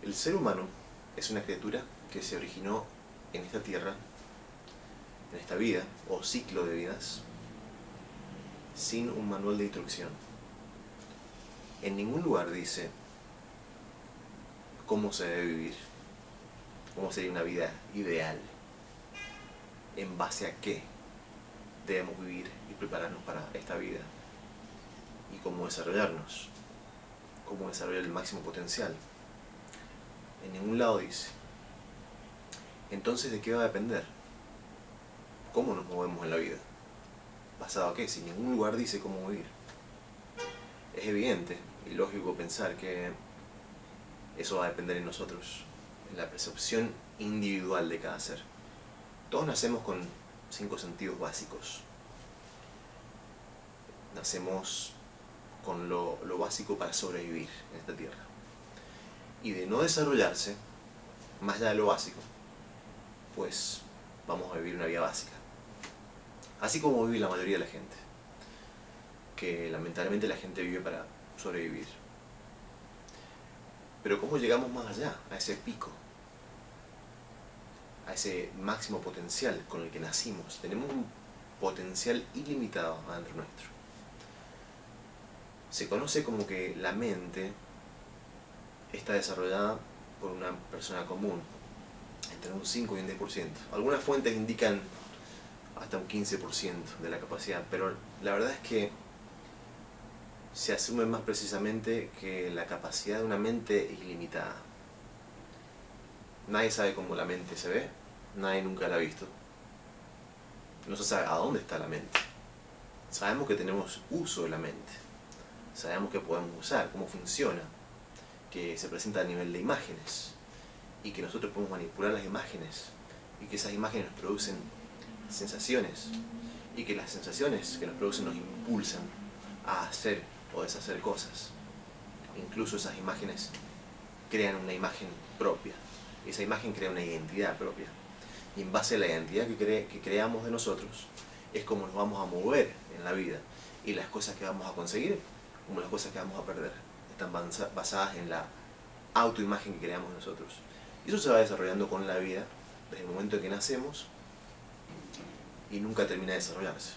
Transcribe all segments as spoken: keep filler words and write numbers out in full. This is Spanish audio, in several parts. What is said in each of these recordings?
El ser humano es una criatura que se originó en esta tierra, en esta vida o ciclo de vidas, sin un manual de instrucción. En ningún lugar dice cómo se debe vivir, cómo sería una vida ideal, en base a qué debemos vivir y prepararnos para esta vida, y cómo desarrollarnos, cómo desarrollar el máximo potencial. En ningún lado dice. Entonces, ¿de qué va a depender? ¿Cómo nos movemos en la vida? ¿Basado a qué? Si en ningún lugar dice cómo vivir. Es evidente y lógico pensar que eso va a depender en nosotros, en la percepción individual de cada ser. Todos nacemos con cinco sentidos básicos. Nacemos con lo, lo básico para sobrevivir en esta tierra. Y de no desarrollarse, más allá de lo básico, pues vamos a vivir una vida básica. Así como vive la mayoría de la gente, que lamentablemente la gente vive para sobrevivir. Pero ¿cómo llegamos más allá, a ese pico, a ese máximo potencial con el que nacimos? Tenemos un potencial ilimitado adentro nuestro. Se conoce como que la mente está desarrollada por una persona común, entre un cinco y un diez por ciento. Algunas fuentes indican hasta un quince por ciento de la capacidad, pero la verdad es que se asume más precisamente que la capacidad de una mente es ilimitada. Nadie sabe cómo la mente se ve, nadie nunca la ha visto. No se sabe a dónde está la mente. Sabemos que tenemos uso de la mente, sabemos que podemos usar, cómo funciona, que se presenta a nivel de imágenes y que nosotros podemos manipular las imágenes y que esas imágenes nos producen sensaciones y que las sensaciones que nos producen nos impulsan a hacer o deshacer cosas. Incluso esas imágenes crean una imagen propia, esa imagen crea una identidad propia, y en base a la identidad que, cre que creamos de nosotros es como nos vamos a mover en la vida, y las cosas que vamos a conseguir como las cosas que vamos a perder están basadas en la autoimagen que creamos nosotros. Y eso se va desarrollando con la vida desde el momento en que nacemos y nunca termina de desarrollarse.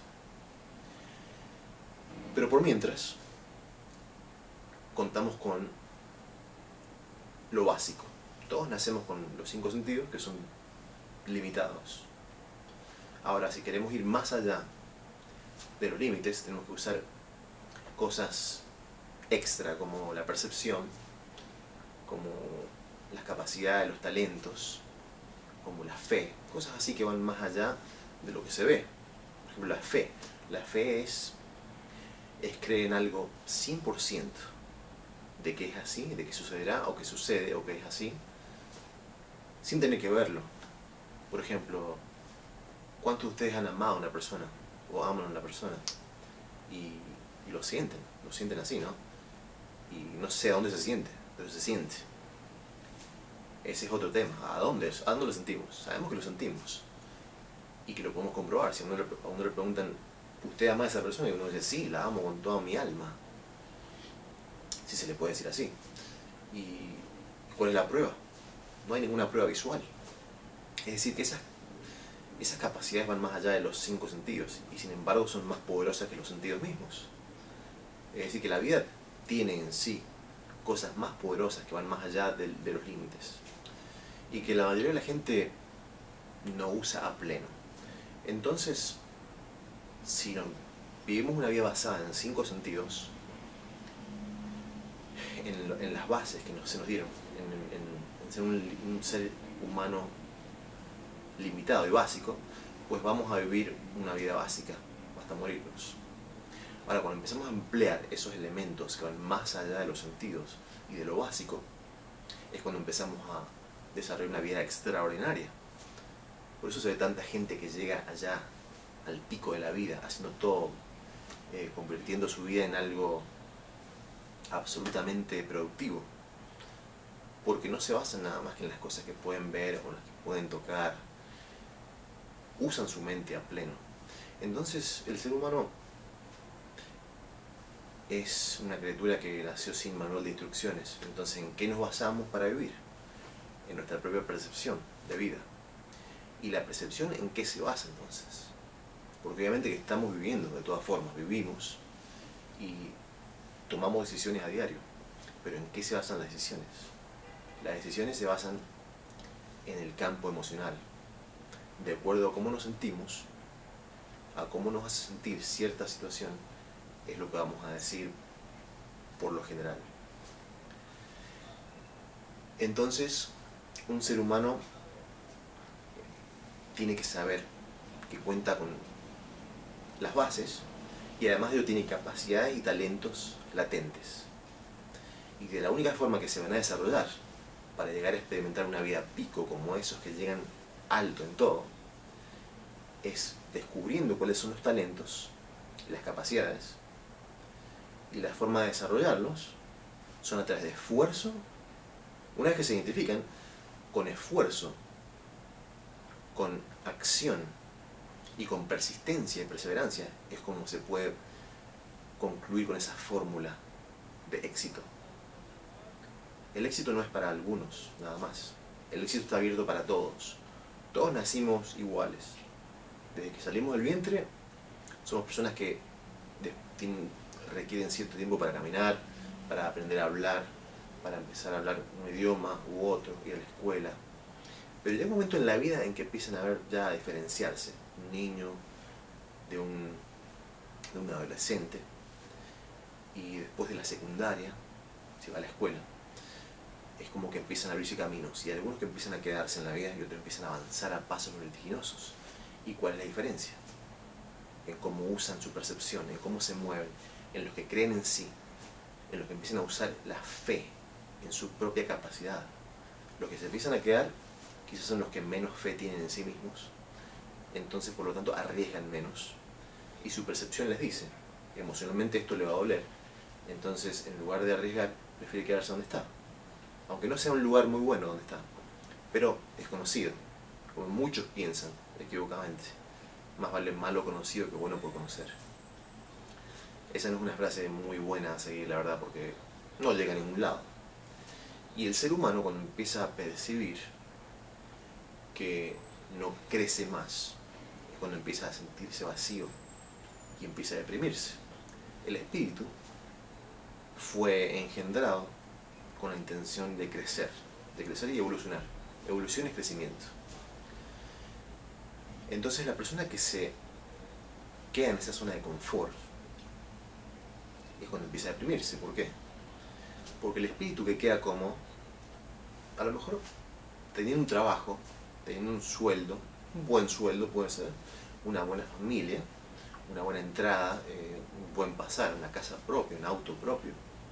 Pero por mientras, contamos con lo básico. Todos nacemos con los cinco sentidos, que son limitados. Ahora, si queremos ir más allá de los límites, tenemos que usar cosas extra, como la percepción, como las capacidades, los talentos, como la fe, cosas así que van más allá de lo que se ve. Por ejemplo, la fe. La fe es, es creer en algo cien por ciento de que es así, de que sucederá, o que sucede, o que es así, sin tener que verlo. Por ejemplo, ¿cuántos de ustedes han amado a una persona, o aman a una persona, y, y lo sienten, lo sienten así, ¿no? Y no sé a dónde se siente, pero se siente. Ese es otro tema. ¿A dónde? ¿A dónde lo sentimos? Sabemos que lo sentimos y que lo podemos comprobar. Si a uno le, a uno le preguntan, ¿usted ama a esa persona? Y uno dice, sí, la amo con toda mi alma. Si se le puede decir así. ¿Y cuál es la prueba? No hay ninguna prueba visual. Es decir, que esas, esas capacidades van más allá de los cinco sentidos y sin embargo son más poderosas que los sentidos mismos. Es decir, que la vida tiene en sí cosas más poderosas que van más allá de, de los límites, y que la mayoría de la gente no usa a pleno. Entonces, si no, vivimos una vida basada en cinco sentidos, en, en las bases que nos, se nos dieron, en, en, en ser un, un ser humano limitado y básico, pues vamos a vivir una vida básica hasta morirnos. Ahora, cuando empezamos a emplear esos elementos que van más allá de los sentidos y de lo básico, es cuando empezamos a desarrollar una vida extraordinaria. Por eso se ve tanta gente que llega allá, al pico de la vida, haciendo todo, eh, convirtiendo su vida en algo absolutamente productivo. Porque no se basan nada más que en las cosas que pueden ver o las que pueden tocar. Usan su mente a pleno. Entonces, el ser humano es una criatura que nació sin manual de instrucciones. Entonces, ¿en qué nos basamos para vivir? en nuestra propia percepción de vida. ¿Y la percepción en qué se basa entonces? Porque obviamente que estamos viviendo, de todas formas, vivimos y tomamos decisiones a diario. Pero ¿en qué se basan las decisiones? Las decisiones se basan en el campo emocional. De acuerdo a cómo nos sentimos, a cómo nos hace sentir cierta situación, es lo que vamos a decir por lo general. Entonces, un ser humano tiene que saber que cuenta con las bases y además de ello tiene capacidades y talentos latentes. Y que la única forma que se van a desarrollar para llegar a experimentar una vida pico como esos que llegan alto en todo, es descubriendo cuáles son los talentos, las capacidades, y la forma de desarrollarlos son a través de esfuerzo. Una vez que se identifican, con esfuerzo, con acción y con persistencia y perseverancia, es como se puede concluir con esa fórmula de éxito. El éxito no es para algunos, nada más. El éxito está abierto para todos. Todos nacimos iguales. Desde que salimos del vientre, somos personas que requieren cierto tiempo para caminar, para aprender a hablar, para empezar a hablar un idioma u otro, ir a la escuela. Pero llega un momento en la vida en que empiezan a ver ya a diferenciarse un niño de un, de un adolescente, y después de la secundaria, si va a la escuela, es como que empiezan a abrirse caminos, y hay algunos que empiezan a quedarse en la vida y otros empiezan a avanzar a pasos vertiginosos. ¿Y cuál es la diferencia? En cómo usan su percepción, en cómo se mueven, en los que creen en sí, en los que empiezan a usar la fe en su propia capacidad. Los que se empiezan a quedar quizás son los que menos fe tienen en sí mismos, entonces por lo tanto arriesgan menos, y su percepción les dice, emocionalmente esto le va a doler, entonces en lugar de arriesgar, prefiere quedarse donde está, aunque no sea un lugar muy bueno donde está, pero es conocido, como muchos piensan equivocadamente, más vale malo conocido que bueno por conocer. Esa no es una frase muy buena a seguir, la verdad, porque no llega a ningún lado. Y el ser humano, cuando empieza a percibir que no crece más, es cuando empieza a sentirse vacío y empieza a deprimirse. El espíritu fue engendrado con la intención de crecer, de crecer y evolucionar. Evolución es crecimiento. Entonces la persona que se queda en esa zona de confort es cuando empieza a deprimirse. ¿Por qué? Porque el espíritu que queda como, a lo mejor teniendo un trabajo, teniendo un sueldo, un buen sueldo puede ser, una buena familia, una buena entrada, eh, un buen pasar, una casa propia, un auto propio.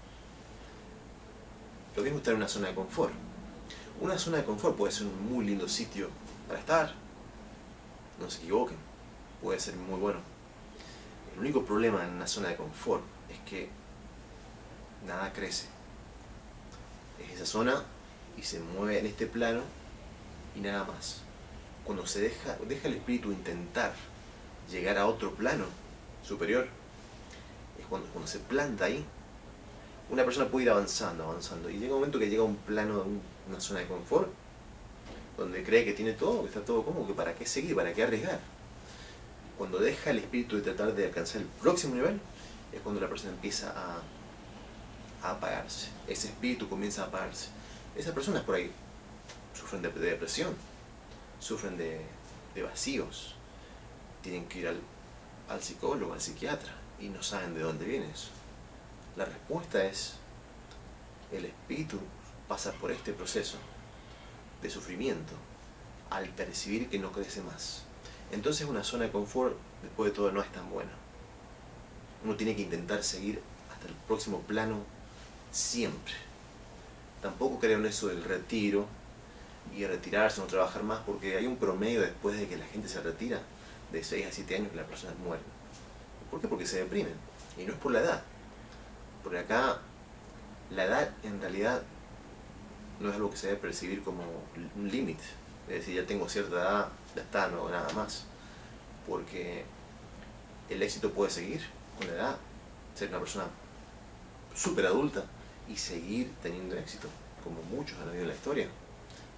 Lo mismo estar en una zona de confort. Una zona de confort puede ser un muy lindo sitio para estar, no se equivoquen, puede ser muy bueno. El único problema en una zona de confort es que nada crece. Es esa zona y se mueve en este plano y nada más. Cuando se deja, deja el espíritu intentar llegar a otro plano superior, es cuando, cuando se planta ahí. Una persona puede ir avanzando, avanzando, y llega un momento que llega a un plano, una zona de confort, donde cree que tiene todo, que está todo cómodo, que para qué seguir, para qué arriesgar. Cuando deja el espíritu de tratar de alcanzar el próximo nivel, es cuando la persona empieza a, a apagarse. Ese espíritu comienza a apagarse. Esas personas por ahí sufren de, de depresión, sufren de, de vacíos, tienen que ir al, al psicólogo, al psiquiatra, y no saben de dónde viene eso. La respuesta es, el espíritu pasa por este proceso de sufrimiento al percibir que no crece más. Entonces una zona de confort, después de todo, no es tan buena. Uno tiene que intentar seguir hasta el próximo plano siempre. Tampoco creo en eso del retiro y retirarse, no trabajar más, porque hay un promedio después de que la gente se retira de seis a siete años que las personas mueren. ¿Por qué? Porque se deprimen. Y no es por la edad. Porque acá la edad en realidad no es algo que se debe percibir como un límite. Es decir, ya tengo cierta edad, ya está, no hago nada más. Porque el éxito puede seguir con la edad. Ser una persona súper adulta y seguir teniendo éxito, como muchos han habido en la historia.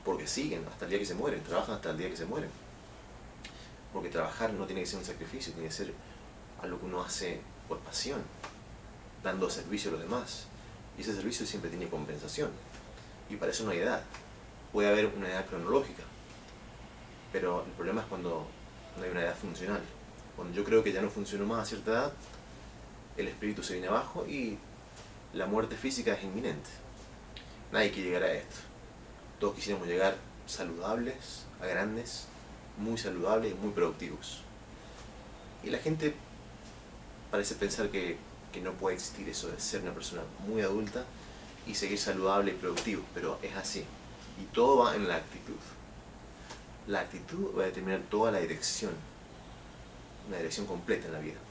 porque siguen hasta el día que se mueren, trabajan hasta el día que se mueren. Porque trabajar no tiene que ser un sacrificio, tiene que ser algo que uno hace por pasión, dando servicio a los demás. Y ese servicio siempre tiene compensación. Y para eso no hay edad. Puede haber una edad cronológica, pero el problema es cuando no hay una edad funcional. Cuando yo creo que ya no funciono más a cierta edad, el espíritu se viene abajo y la muerte física es inminente. Nadie quiere llegar a esto. Todos quisiéramos llegar saludables, a grandes, muy saludables y muy productivos. Y la gente parece pensar que, que no puede existir eso de ser una persona muy adulta y seguir saludable y productivo, pero es así. Y todo va en la actitud. La actitud va a determinar toda la dirección, una dirección completa en la vida.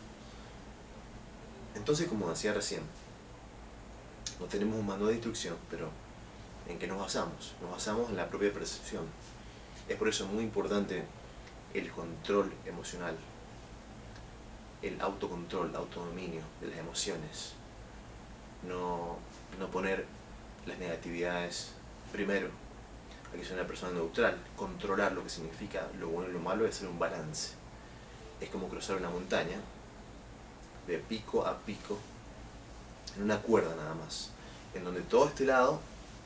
Entonces, como decía recién, no tenemos un manual de instrucción, pero ¿en qué nos basamos? Nos basamos en la propia percepción. Es por eso muy importante el control emocional, el autocontrol, el autodominio de las emociones. No, no poner las negatividades primero. Hay que ser una persona neutral, controlar lo que significa lo bueno y lo malo, es hacer un balance. Es como cruzar una montaña de pico a pico en una cuerda nada más, en donde todo este lado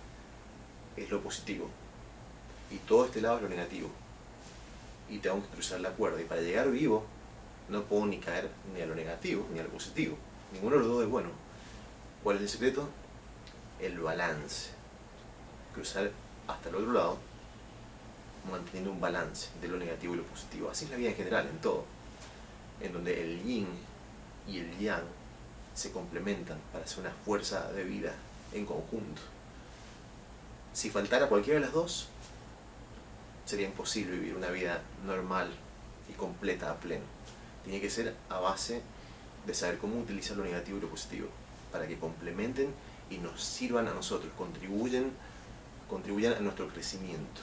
es lo positivo y todo este lado es lo negativo, y tengo que cruzar la cuerda, y para llegar vivo no puedo ni caer ni a lo negativo ni a lo positivo, ninguno de los dos es bueno. ¿Cuál es el secreto? El balance, cruzar hasta el otro lado manteniendo un balance de lo negativo y lo positivo. Así es la vida en general, en todo, en donde el yin y el yang se complementan para hacer una fuerza de vida en conjunto. Si faltara cualquiera de las dos, sería imposible vivir una vida normal y completa a pleno. Tiene que ser a base de saber cómo utilizar lo negativo y lo positivo para que complementen y nos sirvan a nosotros, contribuyen, contribuyan a nuestro crecimiento.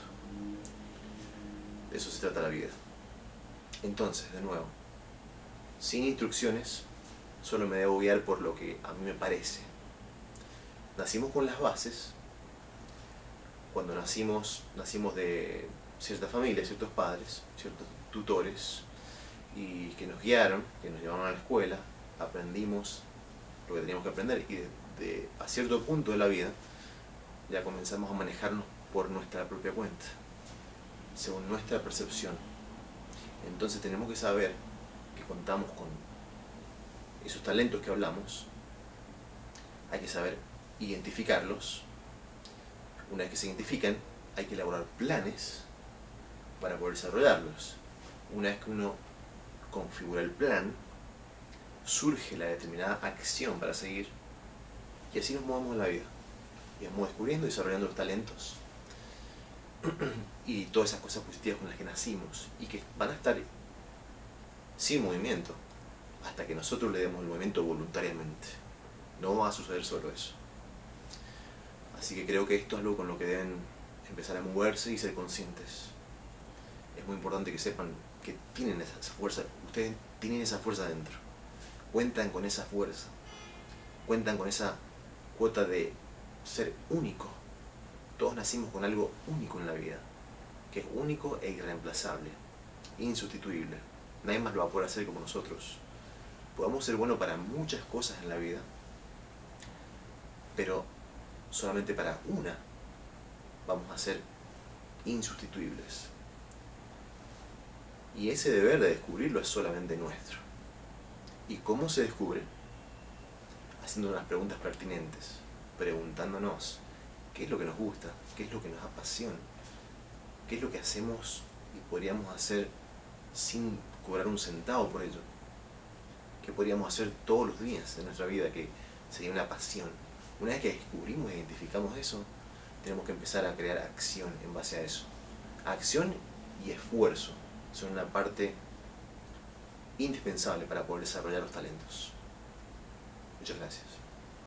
De eso se trata la vida. Entonces, de nuevo, sin instrucciones, solo me debo guiar por lo que a mí me parece. Nacimos con las bases. Cuando nacimos, nacimos de cierta familia, ciertos padres, ciertos tutores, y que nos guiaron, que nos llevaron a la escuela, aprendimos lo que teníamos que aprender, y de, de, a cierto punto de la vida ya comenzamos a manejarnos por nuestra propia cuenta, según nuestra percepción. Entonces tenemos que saber que contamos con esos talentos que hablamos, hay que saber identificarlos. Una vez que se identifican, hay que elaborar planes para poder desarrollarlos. Una vez que uno configura el plan, surge la determinada acción para seguir, y así nos movemos en la vida. Y vamos descubriendo y desarrollando los talentos y todas esas cosas positivas con las que nacimos y que van a estar sin movimiento hasta que nosotros le demos el movimiento voluntariamente. No va a suceder solo eso. Así que creo que esto es algo con lo que deben empezar a moverse y ser conscientes. Es muy importante que sepan que tienen esa fuerza, ustedes tienen esa fuerza dentro, cuentan con esa fuerza, cuentan con esa cuota de ser único. Todos nacimos con algo único en la vida, que es único e irreemplazable, insustituible. Nadie más lo va a poder hacer como nosotros. Podemos ser buenos para muchas cosas en la vida, pero solamente para una vamos a ser insustituibles. Y ese deber de descubrirlo es solamente nuestro. ¿Y cómo se descubre? Haciendo unas preguntas pertinentes, preguntándonos qué es lo que nos gusta, qué es lo que nos apasiona, qué es lo que hacemos y podríamos hacer sin cobrar un centavo por ello, qué podríamos hacer todos los días de nuestra vida, que sería una pasión. Una vez que descubrimos e identificamos eso, tenemos que empezar a crear acción en base a eso. Acción y esfuerzo son una parte indispensable para poder desarrollar los talentos. Muchas gracias.